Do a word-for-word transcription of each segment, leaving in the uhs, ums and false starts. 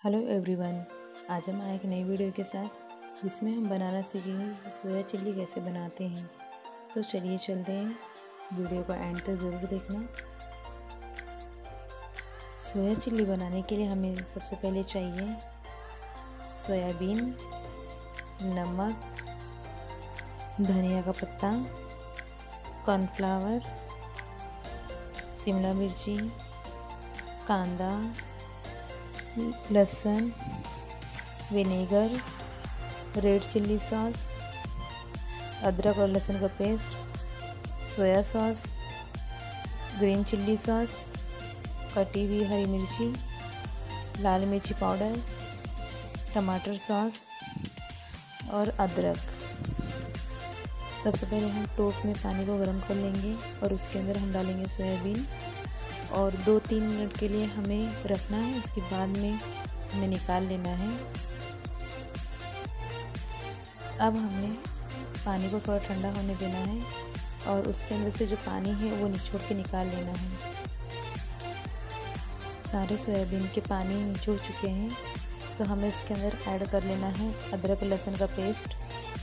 Hello everyone, आज हम आए एक नई वीडियो के साथ जिसमें हम बनाना सीखेंगे सोया चिल्ली कैसे बनाते हैं। तो चलिए चलते हैं, वीडियो को एंड तक ज़रूर देखना। सोया चिल्ली बनाने के लिए हमें सबसे पहले चाहिए सोयाबीन, नमक, धनिया का पत्ता, कॉर्नफ्लावर, शिमला मिर्ची, कांदा, लहसुन, विनेगर, रेड चिल्ली सॉस, अदरक और लहसुन का paste, soya sauce, green chilli sauce, कटी हुई हरी मिर्ची, लाल मिर्ची पाउडर, टमाटर सॉस और अदरक। सबसे पहले हम टोप में पानी को गर्म कर लेंगे और उसके अंदर हम डालेंगे सोयाबीन और दो तीन मिनट के लिए हमें रखना है। उसके बाद में हमें निकाल लेना है। अब हमने पानी को थोड़ा ठंडा होने देना है और उसके अंदर से जो पानी है वो निचोड़ के निकाल लेना है। सारे सोयाबीन के पानी निचोड़ चुके हैं तो हमें इसके अंदर ऐड कर लेना है अदरक लहसुन का पेस्ट,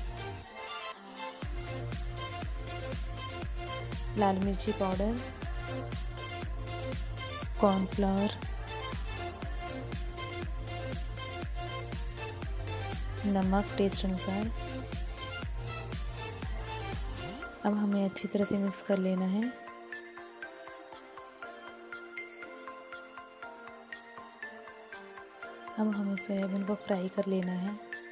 लाल मिर्ची पाउडर, कॉर्नफ्लावर, नमक टेस्ट अनुसार। अब हमें अच्छी तरह से मिक्स कर लेना है। अब हमें सोयाबीन को फ्राई कर लेना है।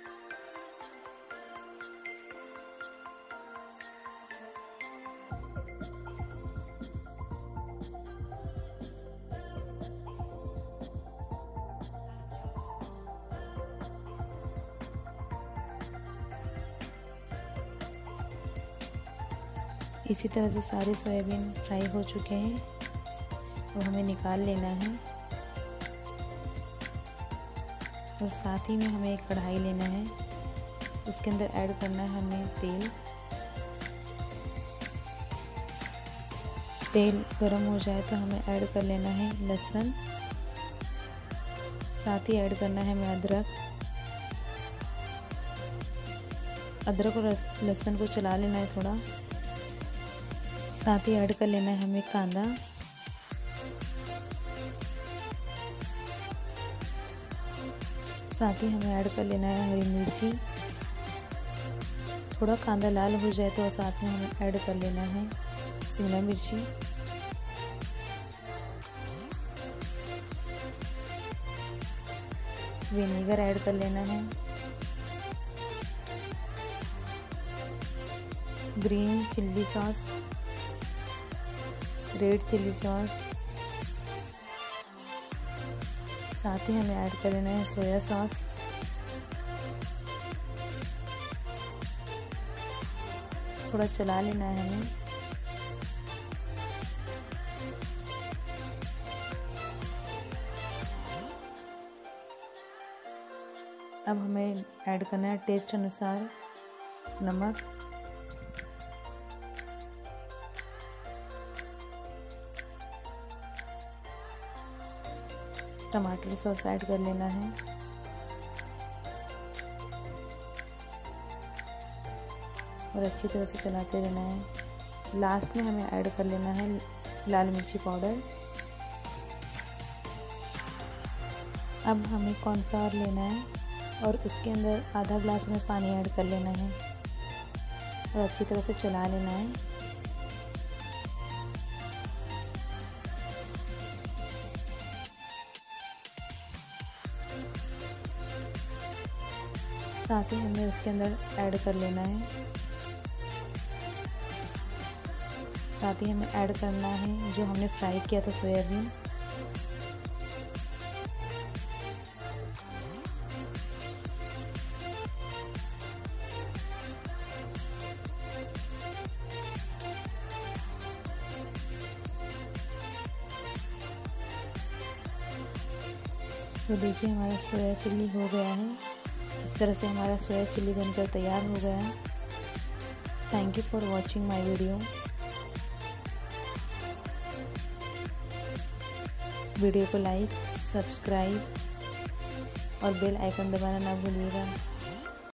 इसी तरह से सारे सोयाबीन फ्राई हो चुके हैं और हमें निकाल लेना है। और साथ ही में हमें एक कढ़ाई लेना है, उसके अंदर ऐड करना है हमें तेल। तेल गरम हो जाए तो हमें ऐड कर लेना है लहसुन, साथ ही ऐड करना है हमें अदरक। अदरक और लहसुन को चला लेना है थोड़ा। साथ ही ऐड कर लेना है हमें कांदा, साथ ही हमें ऐड कर लेना है हरी मिर्ची। थोड़ा कांदा लाल हो जाए तो साथ में हमें ऐड कर लेना है शिमला मिर्ची। विनेगर ऐड कर लेना है, green chilli sauce, red chilli sauce, साथ ही हमें ऐड कर लेना है सोया सॉस। थोड़ा चला लेना है हमें। अब हमें ऐड करना है टेस्ट अनुसार नमक, टमाटर सॉस ऐड कर लेना है और अच्छी तरह से चलाते रहना है। लास्ट में हमें ऐड कर लेना है लाल मिर्ची पाउडर। अब हमें कॉर्नफ्लावर लेना है और उसके अंदर आधा ग्लास में पानी ऐड कर लेना है और अच्छी तरह से चला लेना है। साथ ही हमें उसके अंदर ऐड कर लेना है, साथ ही हमें ऐड करना है जो हमने फ्राई किया था सोयाबीन। तो देखिए हमारा सोया चिल्ली हो गया है। इस तरह से हमारा सोया चिल्ली बनकर तैयार हो गया है। Thank you for watching my video. Video को लाइक, सब्सक्राइब और बेल आइकन दबाना ना भूलिएगा।